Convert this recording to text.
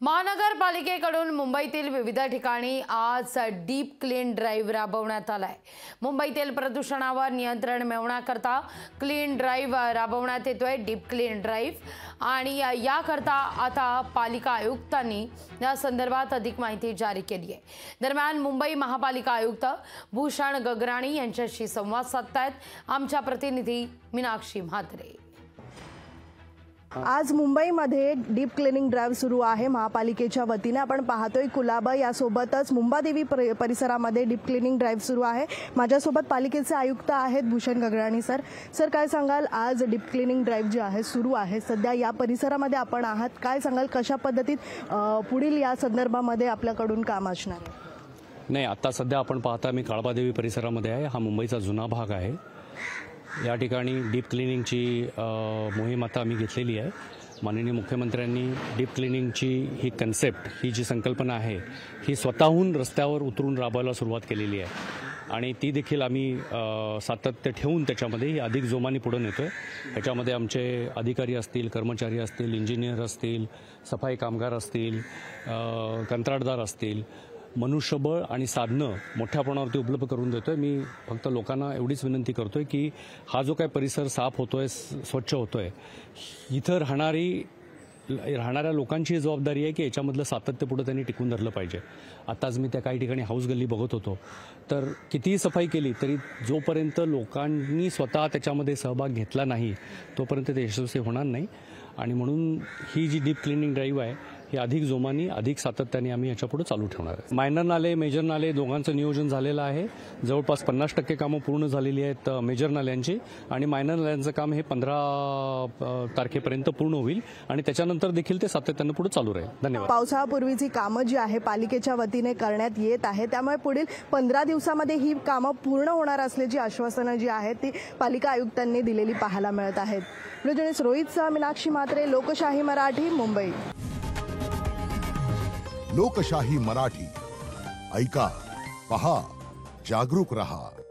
महानगरपालिकेकडून मुंबईतील विविध ठिकाणी आज डीप क्लीन ड्राईव्ह राबवण्यात आलाय। मुंबईतील प्रदूषणावर नियंत्रण मिळवण्याकरता क्लीन ड्राईव्ह राबवण्यात येतोय। डीप क्लीन ड्राईव्ह आणि याकरता आता पालिका आयुक्तांनी या संदर्भात अधिक माहिती जारी केली आहे। दरम्यान मुंबई महापालिका आयुक्त भूषण गगराणी यांच्याशी संवाद साधतायत आमच्या प्रतिनिधी मीनाक्षी म्हात्रे। आज मुंबईमध्ये डीप क्लिनिंग ड्राइव्ह सुरू आहे महापालिकेच्या वतीने। आपण पाहतोय कुलाबा यासोबतच मुंबादेवी परिसरामध्ये डीप क्लिनिंग ड्राइव्ह सुरू आहे। माझ्यासोबत पालिकेचे आयुक्त आहेत भूषण गगराणी सर काय सांगाल, आज डीप क्लिनिंग ड्राइव्ह जी आहे सुरू आहे, सध्या या परिसरामध्ये आपण आहात, काय सांगाल कशा पद्धतीत पुढील या संदर्भामध्ये आपल्याकडून काम असणार आहे? नाही, आता सध्या आपण पाहता मी काळबादेवी परिसरामध्ये आहे। हा मुंबईचा जुना भाग आहे। या ठिकाणी डीप क्लिनिंगची मोहीम आता आम्ही घेतलेली आहे। माननीय मुख्यमंत्र्यांनी डीप क्लिनिंगची ही कन्सेप्ट, ही जी संकल्पना आहे, ही स्वतःहून रस्त्यावर उतरून राबवायला सुरुवात केलेली आहे आणि ती देखील आम्ही सातत्य ठेवून त्याच्यामध्ये अधिक जोमाने पुढे नेतोय। त्याच्यामध्ये आमचे अधिकारी असतील, कर्मचारी असतील, इंजिनियर असतील, सफाई कामगार असतील, कंत्राटदार असतील, मनुष्यबळ आणि साधनं मोठ्या प्रमाणावरती उपलब्ध करून देतोय। मी फक्त लोकांना एवढीच विनंती करतोय की हा जो काही परिसर साफ होतोय, स्वच्छ होतोय, इथं राहणाऱ्या लोकांची जबाबदारी आहे की याच्यामधलं सातत्य पुढे त्यांनी टिकून धरलं पाहिजे। आताच मी त्या काही ठिकाणी हाऊस गल्ली बघत होतो, तर कितीही सफाई केली तरी जोपर्यंत लोकांनी स्वतः त्याच्यामध्ये सहभाग घेतला नाही तोपर्यंत ते यशस्वी होणार नाही। आणि म्हणून ही जी डीप क्लिनिंग ड्राईव्ह आहे ही अधिक जोमाने, अधिक सातत्याने आम्ही याच्यापुढे चालू ठेवणार आहे। मायनर नाले, मेजर नाले दोघांचं नियोजन झालेलं आहे। जवळपास 50% कामं पूर्ण झालेली आहेत मेजर नाल्यांची, आणि मायनर नाल्यांचं काम हे 15 तारखेपर्यंत पूर्ण होईल आणि त्याच्यानंतर देखील ते सातत्याने पुढे चालू राहील। धन्यवाद। पावसाळ्यापूर्वीची कामं जी आहे पालिकेच्या वतीने करण्यात येत आहे, त्यामुळे पुढील 15 दिवसामध्ये ही कामं पूर्ण होणार असल्याची आश्वासनं जी आहेत ती पालिका आयुक्तांनी दिलेली पाहायला मिळत आहेत। व्हिडिओ रोहितसह मीनाक्षी म्हात्रे, लोकशाही मराठी, मुंबई। लोकशाही मराठी, ऐका, पहा, जागरूक रहा।